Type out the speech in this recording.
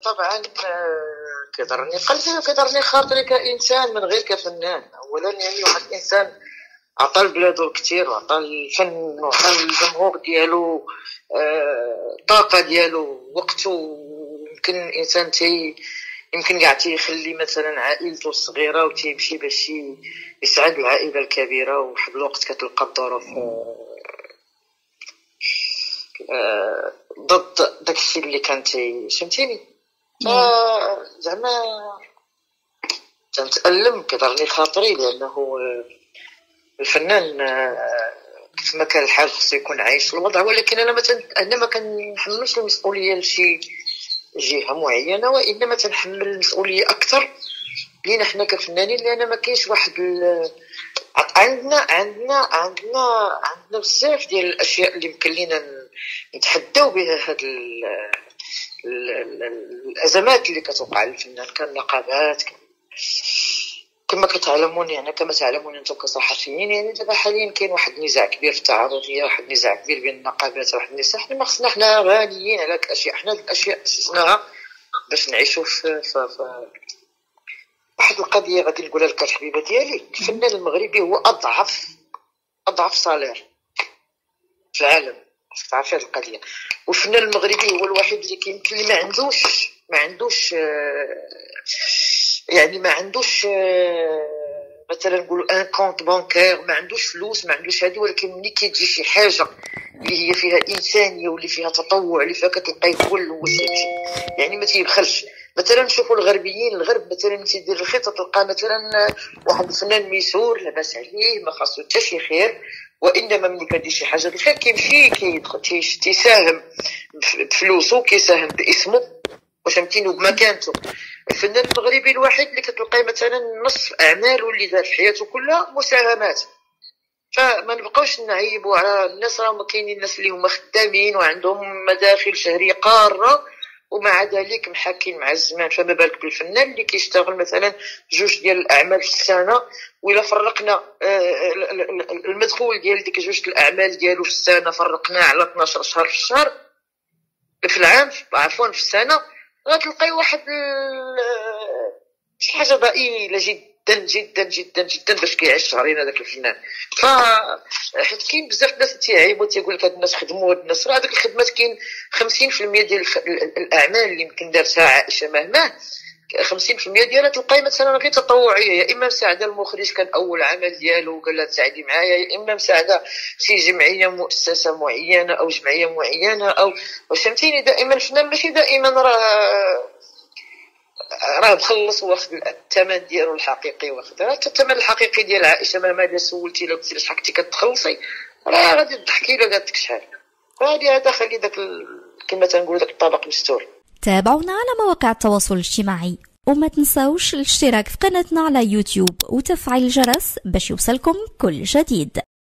طبعا كيضرني قلبي وكيضرني خاطري كإنسان من غير كفنان. أولا يعني واحد الإنسان عطى لبلادو الكثير وعطى الفن وعطى الجمهور ديالو الطاقة ديالو وقته. يمكن الإنسان يمكن كاع تيخلي مثلا عائلته الصغيرة وتيمشي باش يسعد العائلة الكبيرة، وواحد الوقت كتلقى الظروف ضد داكشي اللي كان فهمتيني. زعما تنتألم كيضرني خاطري، لأنه الفنان كيف ما كان الحال خصو يكون عايش الوضع، ولكن أنا ما كنحملش المسؤولية لشي جهة معينة، وإنما تنحمل المسؤولية أكثر لينا حنا كفنانين، لأن ما كاينش واحد عندنا بزاف ديال الأشياء اللي يمكن لينا نتحداو بها هاد الأزمات اللي كتوقع للفنان. كان نقابات كما كتعلمون، يعني كما تعلمون انتم كصحفيين، يعني دابا حاليا كاين واحد النزاع كبير في التعارضيه، واحد النزاع كبير بين النقابات وواحد النزاع. حنا ما خصنا، حنا غاليين على الاشياء، حنا الاشياء اسسناها باش نعيشوا في واحد القضيه. غادي نقولها لك الحبيبه ديالي، الفنان المغربي هو اضعف صالير في العالم، تعرف هذه القضيه. والفنان المغربي هو الوحيد اللي يمكن اللي ما عندوش مثلا نقولوا ان كونت بانكير، ما عندوش فلوس، ما عندوش هذه، ولكن ملي كتجي شي حاجه اللي هي فيها انسانيه واللي فيها تطوع اللي فيها كتلقاه يولو يعني ما تيبخلش. مثلا نشوفوا الغربيين، الغرب مثلا تيدير الخطه تلقى مثلا واحد الفنان ميسور لاباس عليه ما خاصو حتى شي خير، وانما ملي كدير شي حاجه الخير كيمشي كيدخل تيساهم بفلوسه، كيساهم باسمه وفهمتيني وبمكانته. الفنان المغربي الوحيد اللي كتلقاي مثلا نصف اعماله اللي دار في حياته كلها مساهمات. فما نبقاوش نعيبوا على الناس، راه كاينين الناس اللي هما خدامين وعندهم مداخل شهريه قاره ومع ذلك محاكين مع الزمان. فما بالك بالفنان اللي كيشتغل مثلا 2 ديال الاعمال في السنه، وإلا فرقنا المدخول ديال ديك 2 الاعمال ديالو في السنه فرقناه على 12 شهر في الشهر في العام، عفوا في السنه، غتلقاي واحد شي حاجه ضئيله جدا جدا جدا جدا باش كيعيش شهرين هذاك الفنان. حيت كاين بزاف الناس تيعيبوا تيقول لك هاد الناس خدموا، هاد الناس راه هذيك الخدمات كاين 50% ديال الاعمال اللي يمكن دارتها عائشه مهما 50% ديالها تلقاي مثلا غير تطوعيه، يا اما مساعده المخرج كان اول عمل ديالو وقال لها تساعدي معايا، يا اما مساعده شي جمعيه مؤسسه معينه او جمعيه معينه او فهمتيني. دائما الفنان ماشي دائما راه مخلص واخد الثمن ديالو الحقيقي، واخد راه الثمن الحقيقي ديال عائشه مهما سولتي لو قلتي شحال كنتي كتخلصي راه غادي تضحكي له قالت لك شحال. هذا خلي داك كما تنقولوا داك الطبق مستور. تابعونا على مواقع التواصل الاجتماعي وما تنساوش الاشتراك في قناتنا على يوتيوب وتفعيل الجرس باش يوصلكم كل جديد.